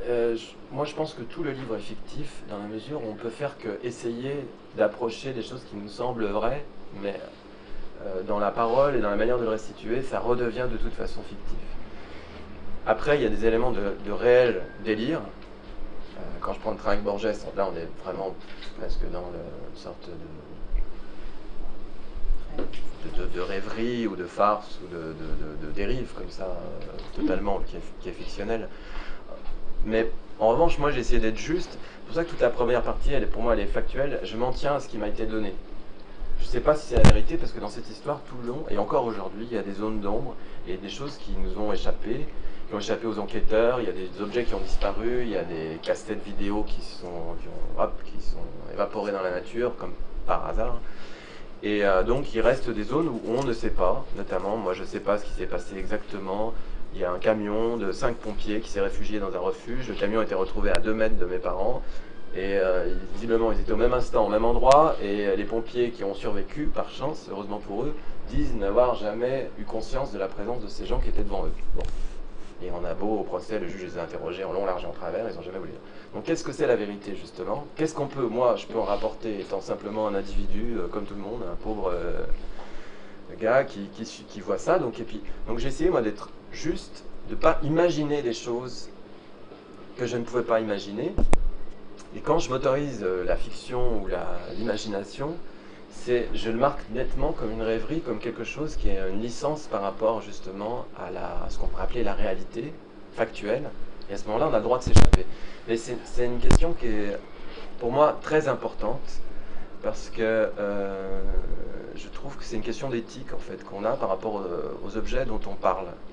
moi je pense que tout le livre est fictif dans la mesure où on peut faire que essayer d'approcher des choses qui nous semblent vraies, mais dans la parole et dans la manière de le restituer, ça redevient de toute façon fictif. Après, il y a des éléments de réel délire. Quand je prends le train avec Borges, là on est vraiment presque dans une sorte de rêverie ou de farce ou de dérive comme ça, totalement, qui est fictionnelle. Mais en revanche, moi j'ai essayé d'être juste. C'est pour ça que toute la première partie, pour moi, elle est factuelle. Je m'en tiens à ce qui m'a été donné. Je ne sais pas si c'est la vérité, parce que dans cette histoire, tout le long, et encore aujourd'hui, il y a des zones d'ombre, et des choses qui nous ont échappé, qui ont échappé aux enquêteurs, il y a des objets qui ont disparu, il y a des cassettes vidéo qui sont évaporées dans la nature, comme par hasard. Et donc il reste des zones où on ne sait pas, notamment, moi je ne sais pas ce qui s'est passé exactement. Il y a un camion de 5 pompiers qui s'est réfugié dans un refuge. Le camion a été retrouvé à 2 mètres de mes parents. Et visiblement, ils étaient au même instant, au même endroit. Et les pompiers qui ont survécu, par chance, heureusement pour eux, disent n'avoir jamais eu conscience de la présence de ces gens qui étaient devant eux. Bon. Et on a beau au procès, le juge les a interrogés en long, large et en travers, ils n'ont jamais voulu dire. Donc qu'est-ce que c'est la vérité, justement? Qu'est-ce qu'on peut, moi, je peux en rapporter, étant simplement un individu, comme tout le monde, un pauvre gars qui voit ça. Donc j'ai essayé, moi, d'être juste, de ne pas imaginer des choses que je ne pouvais pas imaginer. Et quand je m'autorise la fiction ou l'imagination, je le marque nettement comme une rêverie, comme quelque chose qui est une licence par rapport justement à ce qu'on pourrait appeler la réalité factuelle. Et à ce moment-là, on a le droit de s'échapper. Mais c'est une question qui est pour moi très importante, parce que je trouve que c'est une question d'éthique en fait qu'on a par rapport aux objets dont on parle.